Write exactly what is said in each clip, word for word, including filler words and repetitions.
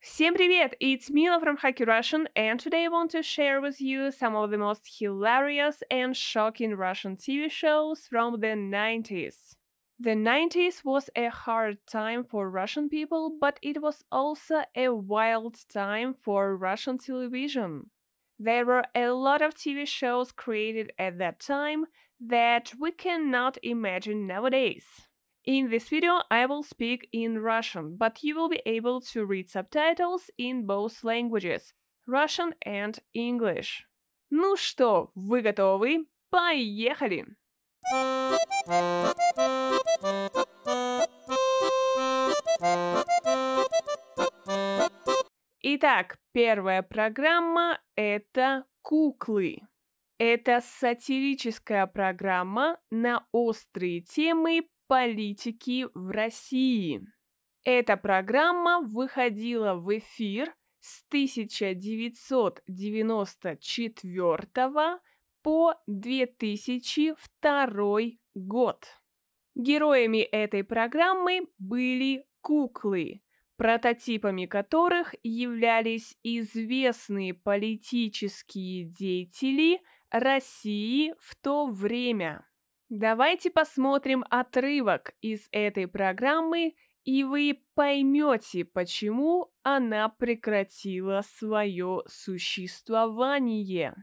Всем привет! It's Mila from Hacky Russian, and today I want to share with you some of the most hilarious and shocking Russian T V shows from the nineties. The nineties was a hard time for Russian people, but it was also a wild time for Russian television. There were a lot of T V shows created at that time that we cannot imagine nowadays. In this video I will speak in Russian, but you will be able to read subtitles in both languages, Russian and English. Ну что, вы готовы? Поехали! Итак, первая программа – это «Куклы». Это сатирическая программа на острые темы политики в России. Эта программа выходила в эфир с тысяча девятьсот девяносто четвёртого по две тысячи второй год. Героями этой программы были куклы, прототипами которых являлись известные политические деятели России в то время. Давайте посмотрим отрывок из этой программы, и вы поймете, почему она прекратила свое существование.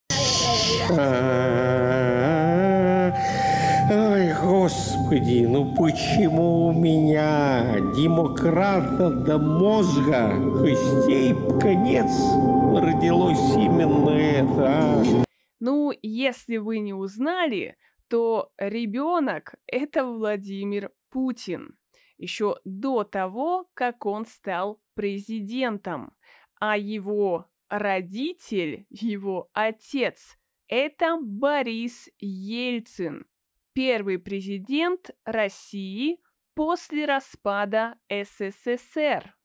Ой, Господи, ну почему у меня, демократа до мозга, костей конец, родилось именно это, а? Ну, если вы не узнали, то ребенок – это Владимир Путин, еще до того, как он стал президентом, а его родитель, его отец – это Борис Ельцин, первый президент России после распада СССР.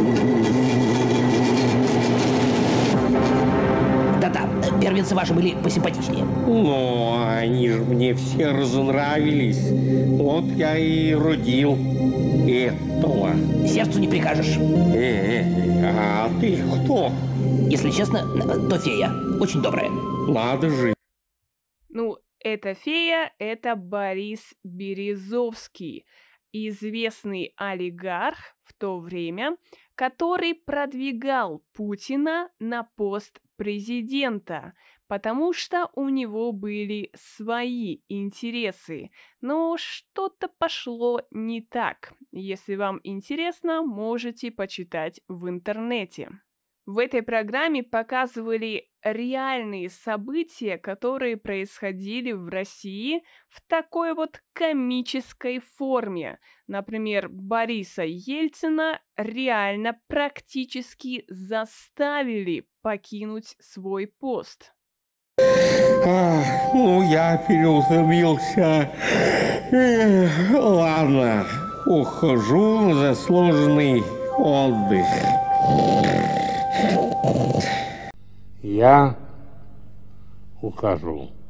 Да-да, первенцы ваши были посимпатичнее. Ну, они же мне все разонравились. Вот я и родил этого. Сердцу не прикажешь. Э, а ты кто? Если честно, то фея. Очень добрая. Надо же. Ну, эта фея – это Борис Березовский, известный олигарх в то время, который продвигал Путина на пост президента, потому что у него были свои интересы. Но что-то пошло не так. Если вам интересно, можете почитать в интернете. В этой программе показывали реальные события, которые происходили в России в такой вот комической форме. Например, Бориса Ельцина реально практически заставили покинуть свой пост. А, ну, я переутомился. Эх, ладно, ухожу на заслуженный отдых. Я ухожу.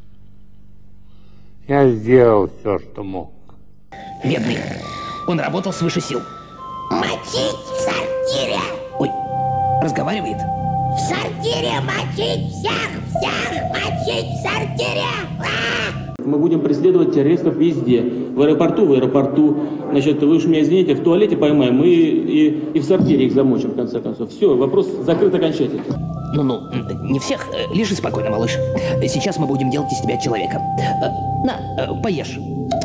Я сделал все, что мог. Бедный. Он работал свыше сил. Мочить в сортире! Ой, разговаривает. В сортире мочить всех! Всех мочить в сортире! А! Мы будем преследовать террористов везде. В аэропорту, в аэропорту. Значит, вы уж меня извините, в туалете поймаем, мы и, и в сортире их замочим, в конце концов. Все, вопрос закрыт окончательно. Ну-ну, не всех. Лежи спокойно, малыш. Сейчас мы будем делать из тебя человека. На, поешь.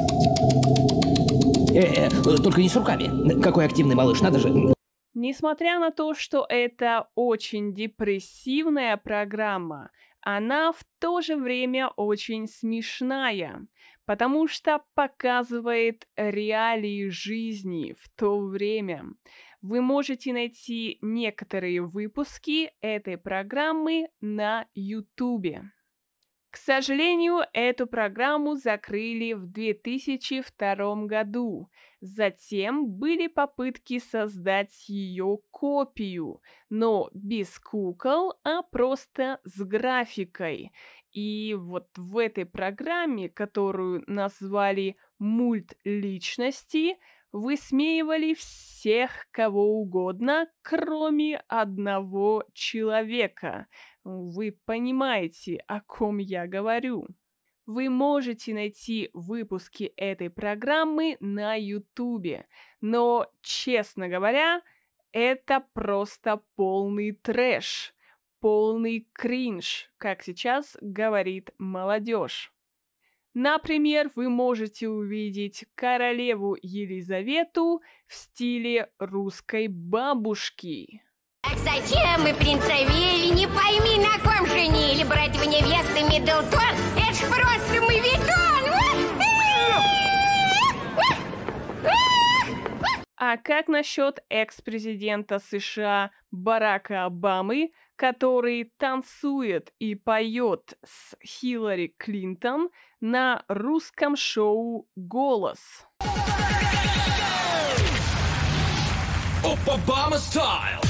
Э, э, только не с руками. Какой активный малыш, надо же. Несмотря на то, что это очень депрессивная программа, она в то же время очень смешная, потому что показывает реалии жизни в то время. Вы можете найти некоторые выпуски этой программы на ютубе. К сожалению, эту программу закрыли в две тысячи втором году. Затем были попытки создать ее копию, но без кукол, а просто с графикой. И вот в этой программе, которую назвали «Мульт личности», высмеивали всех кого угодно, кроме одного человека. Вы понимаете, о ком я говорю. Вы можете найти выпуски этой программы на ютубе, но, честно говоря, это просто полный трэш, полный кринж, как сейчас говорит молодежь. Например, вы можете увидеть королеву Елизавету в стиле русской бабушки. Так зачем мы принца Вилли, не пойми, на ком женили, братьев невесты Миддлтон? Это ж просто мавитон! А как насчет экс-президента США Барака Обамы, который танцует и поет с Хиллари Клинтон на русском шоу «Голос»? Обама стайл!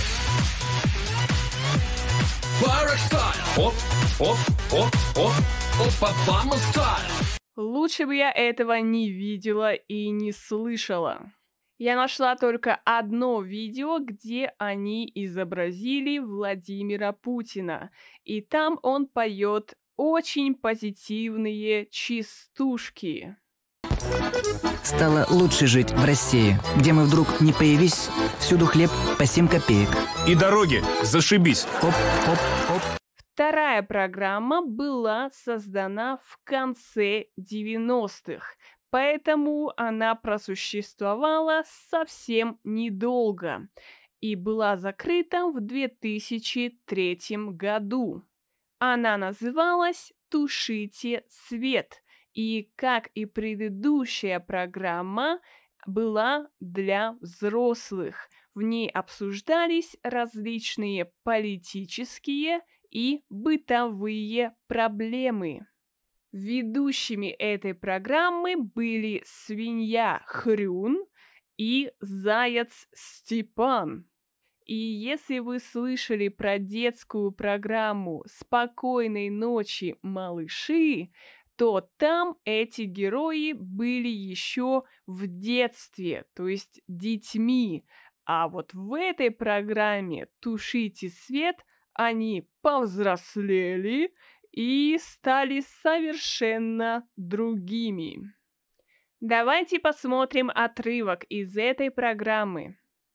Барак стайл! Оп, оп, оп, оп, Обама стайл! Лучше бы я этого не видела и не слышала. Я нашла только одно видео, где они изобразили Владимира Путина, и там он поет очень позитивные частушки. Стало лучше жить в России, где мы вдруг не появись, всюду хлеб по семь копеек. И дороги, зашибись. Оп, оп, оп. Вторая программа была создана в конце девяностых, поэтому она просуществовала совсем недолго и была закрыта в две тысячи третьем году. Она называлась «Тушите свет», и, как и предыдущая программа, была для взрослых. В ней обсуждались различные политические и бытовые проблемы. Ведущими этой программы были свинья Хрюн и заяц Степан. И если вы слышали про детскую программу «Спокойной ночи, малыши», то там эти герои были еще в детстве, то есть детьми. А вот в этой программе «Тушите свет» они повзрослели и стали совершенно другими. Давайте посмотрим отрывок из этой программы.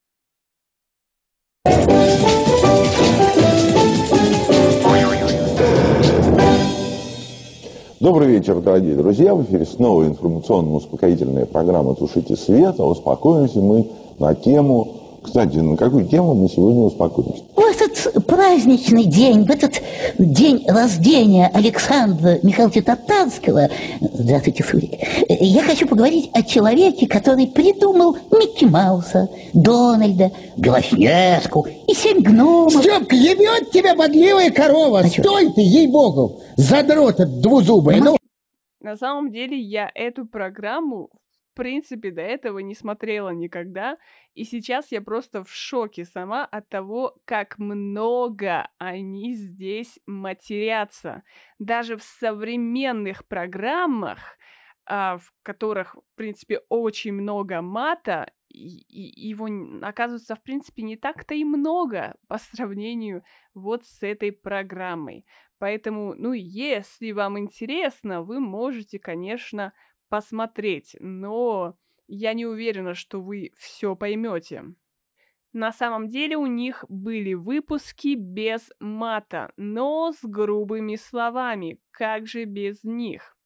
Добрый вечер, дорогие друзья. В эфире снова информационно-успокоительная программа «Тушите свет». А успокоимся мы на тему... Кстати, на какую тему мы сегодня успокоимся? В этот праздничный день, в этот день рождения Александра Михайловича Татарского, здравствуйте, Сури, я хочу поговорить о человеке, который придумал Микки Мауса, Дональда, Белоснежку и семь гномов. Степка, ебет тебя бодливая корова! А Стой ты, ей-богу! Задрот этот двузубый! Ну... На самом деле я эту программу в принципе до этого не смотрела никогда, и сейчас я просто в шоке сама от того, как много они здесь матерятся. Даже в современных программах, а, в которых, в принципе, очень много мата, и, и его, оказывается, в принципе, не так-то и много по сравнению вот с этой программой. Поэтому, ну, если вам интересно, вы можете, конечно, посмотреть, но я не уверена, что вы все поймете. На самом деле у них были выпуски без мата, но с грубыми словами. Как же без них?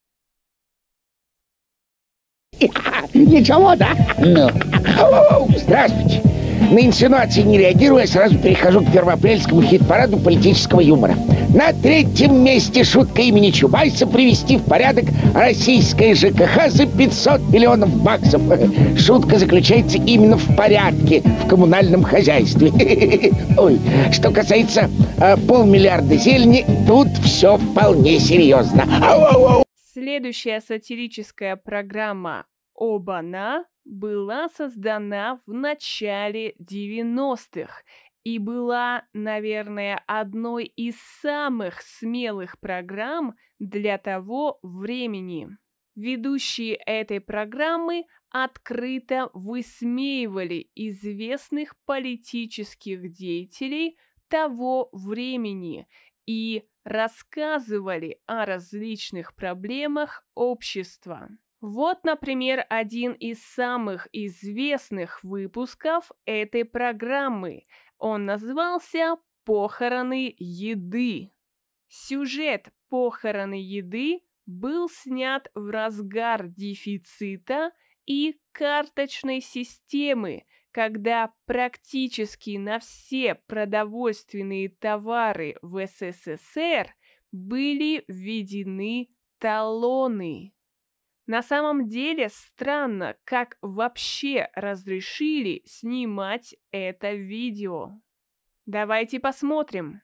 Ничего, да? Ну. Здравствуйте. На инсинуации не реагируя, сразу перехожу к первоапрельскому хит-параду политического юмора. На третьем месте шутка имени Чубайса привести в порядок российское ЖКХ за пятьсот миллионов баксов. Шутка заключается именно в порядке в коммунальном хозяйстве. Ой, что касается э, полмиллиарда зелени, тут все вполне серьезно. Ау-ау-ау. Следующая сатирическая программа «Оба-на» была создана в начале девяностых и была, наверное, одной из самых смелых программ для того времени. Ведущие этой программы открыто высмеивали известных политических деятелей того времени и рассказывали о различных проблемах общества. Вот, например, один из самых известных выпусков этой программы. Он назывался «Похороны еды». Сюжет «Похороны еды» был снят в разгар дефицита и карточной системы, когда практически на все продовольственные товары в СССР были введены талоны. На самом деле странно, как вообще разрешили снимать это видео. Давайте посмотрим.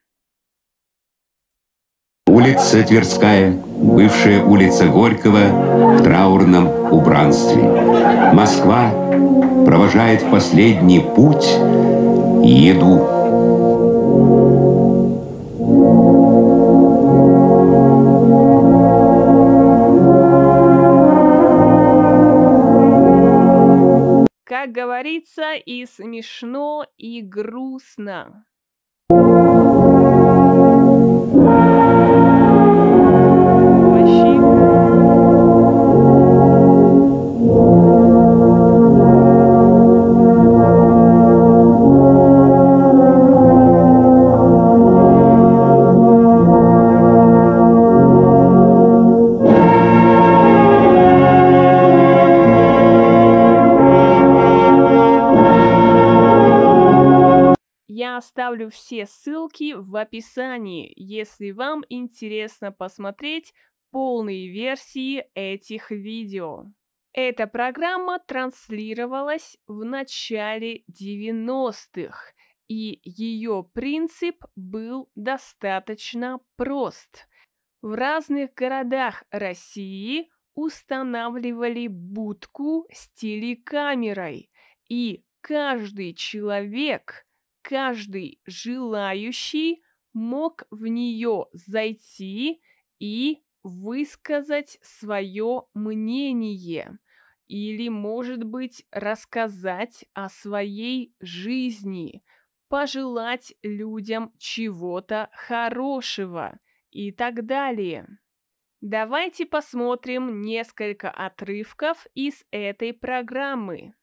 Улица Тверская, бывшая улица Горького в траурном убранстве. Москва провожает в последний путь еду. Как говорится, и смешно, и грустно. Я оставлю все ссылки в описании, если вам интересно посмотреть полные версии этих видео. Эта программа транслировалась в начале девяностых, и ее принцип был достаточно прост. В разных городах России устанавливали будку с телекамерой, и каждый человек, каждый желающий мог в нее зайти и высказать свое мнение или, может быть, рассказать о своей жизни, пожелать людям чего-то хорошего и так далее. Давайте посмотрим несколько отрывков из этой программы.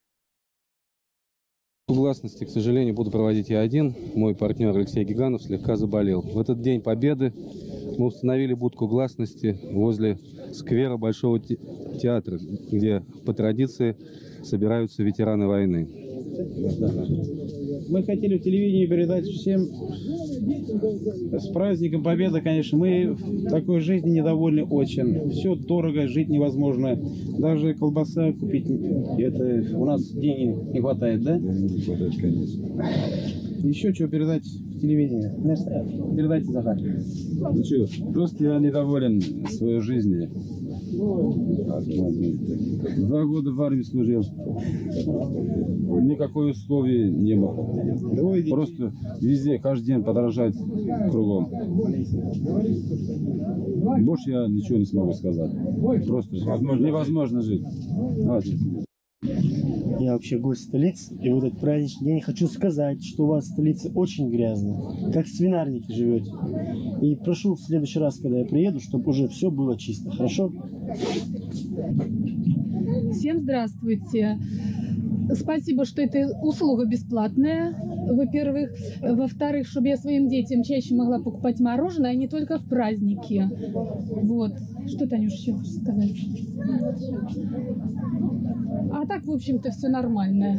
В гласности, к сожалению, буду проводить я один. Мой партнер Алексей Гиганов слегка заболел. В этот день Победы мы установили будку гласности возле сквера Большого театра, где по традиции собираются ветераны войны. Мы хотели в телевидении передать всем с праздником Победы, конечно. Мы в такой жизни недовольны очень. Все дорого, жить невозможно. Даже колбаса купить, это у нас денег не хватает, да? Не хватает, конечно. Еще что передать в телевидении? Передайте, Захар. Ну что, просто я недоволен своей жизнью. Два года в армии служил. Никакой условий не было. Просто везде, каждый день подорожать кругом. Больше я ничего не смогу сказать. Просто невозможно жить. Я вообще гость столицы, и в этот праздничный день хочу сказать, что у вас в столице очень грязно, как в свинарнике живете. И прошу в следующий раз, когда я приеду, чтобы уже все было чисто, хорошо? Всем здравствуйте. Спасибо, что эта услуга бесплатная, во-первых. Во-вторых, чтобы я своим детям чаще могла покупать мороженое, а не только в праздники. Вот. Что, Танюш, еще хочешь сказать? А так, в общем-то, все нормально.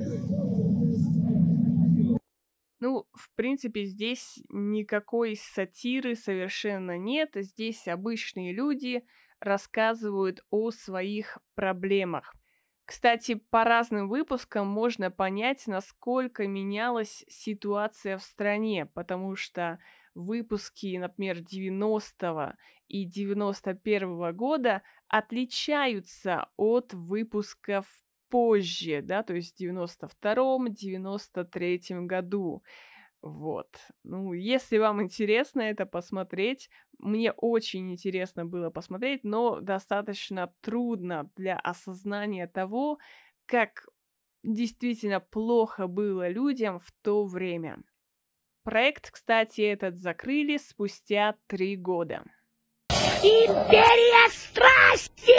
Ну, в принципе, здесь никакой сатиры совершенно нет. Здесь обычные люди рассказывают о своих проблемах. Кстати, по разным выпускам можно понять, насколько менялась ситуация в стране, потому что выпуски, например, девяностого и девяносто первого года отличаются от выпусков позже, да, то есть в девяносто втором — девяносто третьем году. Вот. Ну, если вам интересно это посмотреть, мне очень интересно было посмотреть, но достаточно трудно для осознания того, как действительно плохо было людям в то время. Проект, кстати, этот закрыли спустя три года. Империя страсти!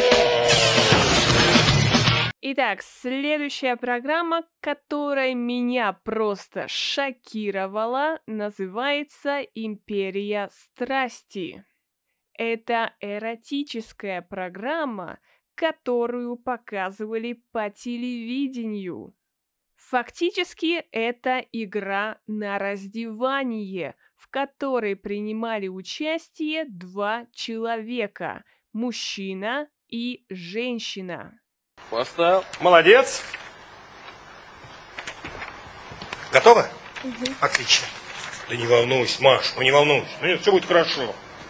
Итак, следующая программа, которая меня просто шокировала, называется «Империя страсти». Это эротическая программа, которую показывали по телевидению. Фактически, это игра на раздевание, в которой принимали участие два человека – мужчина и женщина. Поставил. Молодец. Готово? Угу. Отлично. Да не волнуйся, Маш, ну не волнуйся. Ну нет, все будет хорошо.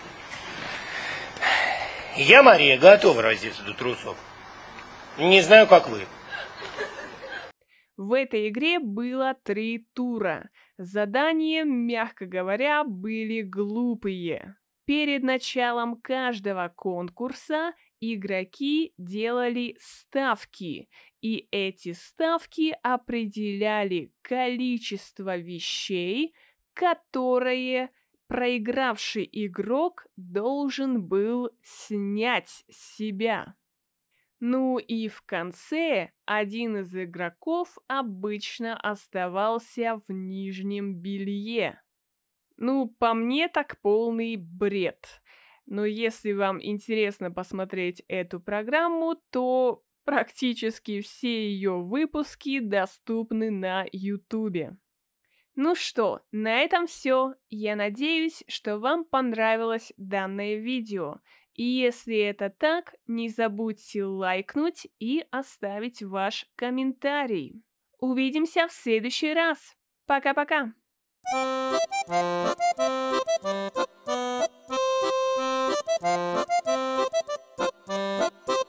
Я, Мария, готова раздеться до трусов. Не знаю, как вы. В этой игре было три тура. Задания, мягко говоря, были глупые. Перед началом каждого конкурса игроки делали ставки, и эти ставки определяли количество вещей, которые проигравший игрок должен был снять с себя. Ну и в конце один из игроков обычно оставался в нижнем белье. Ну, по мне так полный бред. Но если вам интересно посмотреть эту программу, то практически все ее выпуски доступны на ютубе. Ну что, на этом все. Я надеюсь, что вам понравилось данное видео. И если это так, не забудьте лайкнуть и оставить ваш комментарий. Увидимся в следующий раз. Пока-пока!